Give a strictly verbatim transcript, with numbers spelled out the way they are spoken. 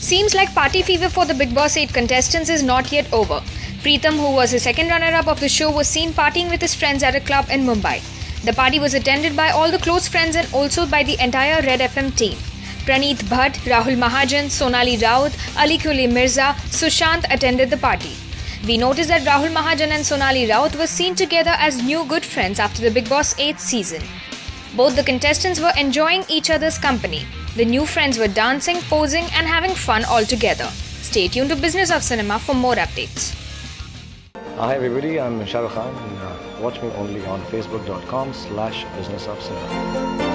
Seems like party fever for the Bigg Boss eight contestants is not yet over. Preetham, who was the second runner-up of the show, was seen partying with his friends at a club in Mumbai. The party was attended by all the close friends and also by the entire Red F M team. Praneeth Bhatt, Rahul Mahajan, Sonali Raut, Ali Kuli Mirza, Sushant attended the party. We noticed that Rahul Mahajan and Sonali Raut were seen together as new good friends after the Bigg Boss eighth season. Both the contestants were enjoying each other's company. The new friends were dancing, posing and having fun all together. Stay tuned to Business of Cinema for more updates. Hi everybody, I'm Shah Rukh Khan and uh, watch me only on facebook dot com slash business of cinema.